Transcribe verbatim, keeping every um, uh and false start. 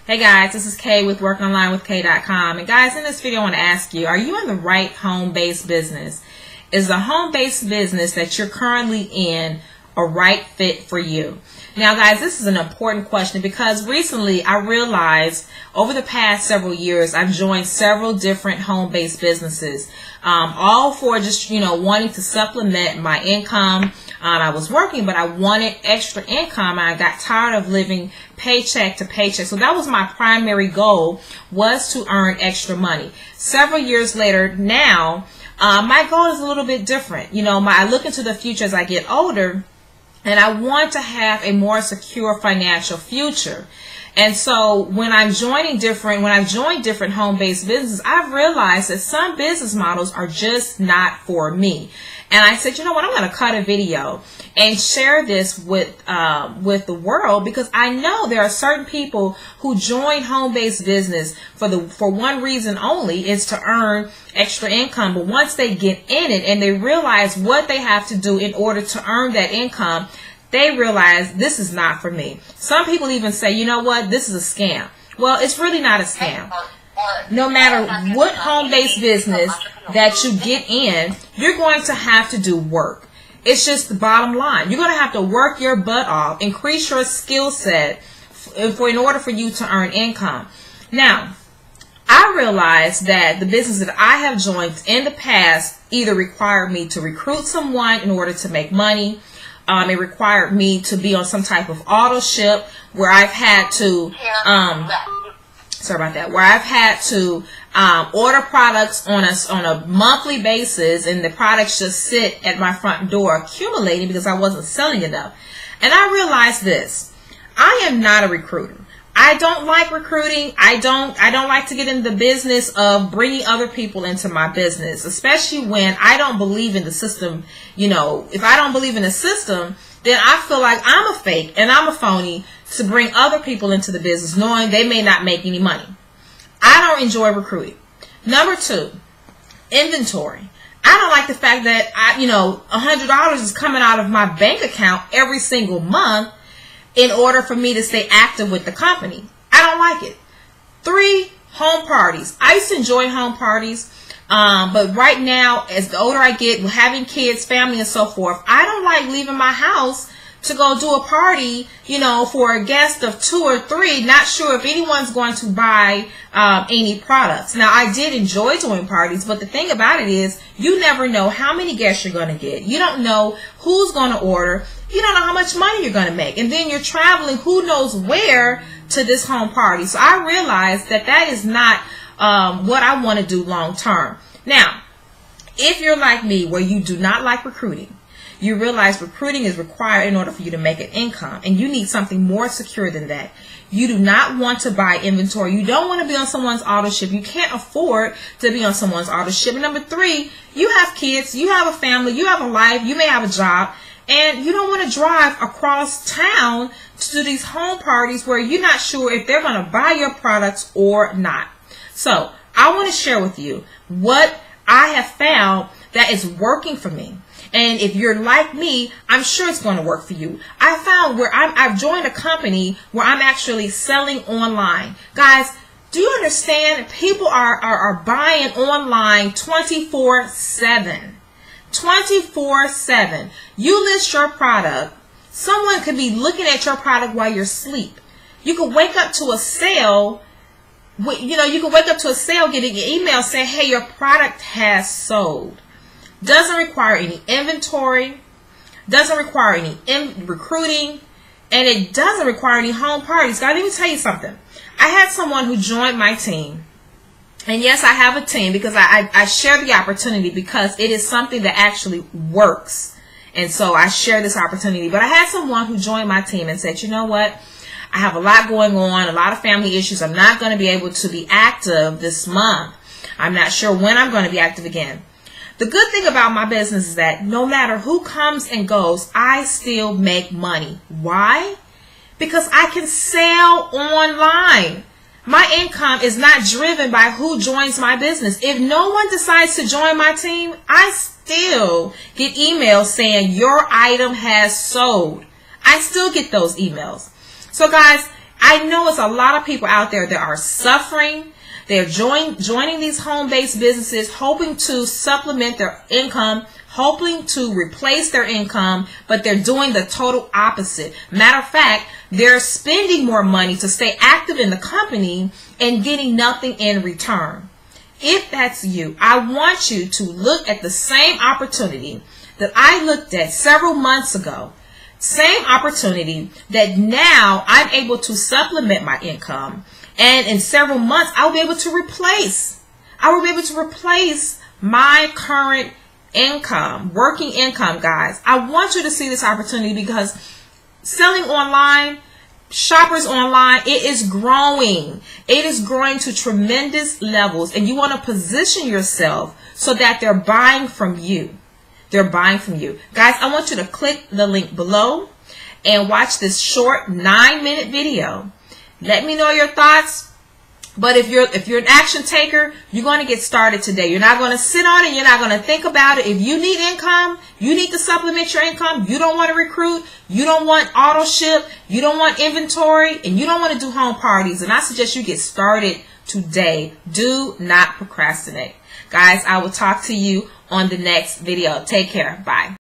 Hey guys, this is Kay with work online with kay dot com. And guys, in this video I want to ask you, are you in the right home-based business? Is the home-based business that you're currently in a right fit for you? Now guys, this is an important question because recently I realized over the past several years I've joined several different home-based businesses, um, all for just, you know, wanting to supplement my income. Um, I was working, but I wanted extra income, and I got tired of living paycheck to paycheck. So that was my primary goal, was to earn extra money. Several years later now, uh, my goal is a little bit different. You know, my, I look into the future as I get older, and I want to have a more secure financial future. And so when I'm joining different, when I've joined different home-based businesses, I've realized that some business models are just not for me. And I said, you know what, I'm going to cut a video and share this with um, with the world, because I know there are certain people who join home-based business for the for one reason only, is to earn extra income. But once they get in it and they realize what they have to do in order to earn that income, they realize this is not for me. Some people even say, you know what, this is a scam. Well, it's really not a scam. No matter what home-based business that you get in, you're going to have to do work. It's just the bottom line. You're going to have to work your butt off, increase your skill set for in order for you to earn income. Now, I realized that the business that I have joined in the past either required me to recruit someone in order to make money. Um, it required me to be on some type of auto ship where I've had to, um, sorry about that, where I've had to um, order products on a, on a monthly basis, and the products just sit at my front door accumulating because I wasn't selling enough. And I realized this: I am not a recruiter. I don't like recruiting. I don't I don't like to get into the business of bringing other people into my business, especially when I don't believe in the system. You know, if I don't believe in the system, then I feel like I'm a fake and I'm a phony to bring other people into the business knowing they may not make any money. I don't enjoy recruiting. Number two, inventory. I don't like the fact that I, you know, one hundred dollars is coming out of my bank account every single month in order for me to stay active with the company. I don't like it. Three, home parties. I used to enjoy home parties, um, but right now, as the older I get, having kids, family, and so forth, I don't like leaving my house to go do a party, you know, for a guest of two or three, not sure if anyone's going to buy um, any products. Now, I did enjoy doing parties, but the thing about it is, you never know how many guests you're going to get. You don't know who's going to order. You don't know how much money you're going to make. And then you're traveling who knows where to this home party. So I realized that that is not um, what I want to do long term. Now, if you're like me, where you do not like recruiting, you realize recruiting is required in order for you to make an income, and you need something more secure than that. You do not want to buy inventory. You don't want to be on someone's auto ship. You can't afford to be on someone's auto ship. And number three, you have kids, you have a family, you have a life, you may have a job, and you don't want to drive across town to these home parties where you're not sure if they're going to buy your products or not. So I want to share with you what I have found that is working for me. And if you're like me, I'm sure it's going to work for you. I found where I'm, I've joined a company where I'm actually selling online. Guys, do you understand? People are, are, are buying online twenty-four seven. twenty-four seven. You list your product. Someone could be looking at your product while you're asleep. You could wake up to a sale. You know, you could wake up to a sale, getting an email saying, hey, your product has sold. Doesn't require any inventory, doesn't require any in recruiting, and it doesn't require any home parties. God, let me tell you something. I had someone who joined my team, and yes, I have a team because I, I, I share the opportunity because it is something that actually works, and so I share this opportunity. But I had someone who joined my team and said, you know what, I have a lot going on, a lot of family issues. I'm not going to be able to be active this month. I'm not sure when I'm going to be active again. The good thing about my business is that no matter who comes and goes, I still make money. Why? Because I can sell online. My income is not driven by who joins my business. If no one decides to join my team, I still get emails saying your item has sold. I still get those emails. So guys, I know it's a lot of people out there that are suffering. They're join, joining these home-based businesses, hoping to supplement their income, hoping to replace their income, but they're doing the total opposite. Matter of fact, they're spending more money to stay active in the company and getting nothing in return. If that's you, I want you to look at the same opportunity that I looked at several months ago. Same opportunity that now I'm able to supplement my income. And in several months, I'll be able to replace, I will be able to replace my current income, working income, guys. I want you to see this opportunity because selling online, shoppers online, it is growing. It is growing to tremendous levels, and you want to position yourself so that they're buying from you. They're buying from you. Guys, I want you to click the link below and watch this short nine minute video. Let me know your thoughts. But if you're if you're an action taker, you're going to get started today. You're not going to sit on it. You're not going to think about it. If you need income, you need to supplement your income. You don't want to recruit. You don't want auto ship. You don't want inventory. And you don't want to do home parties. And I suggest you get started today. Do not procrastinate. Guys, I will talk to you on the next video. Take care. Bye.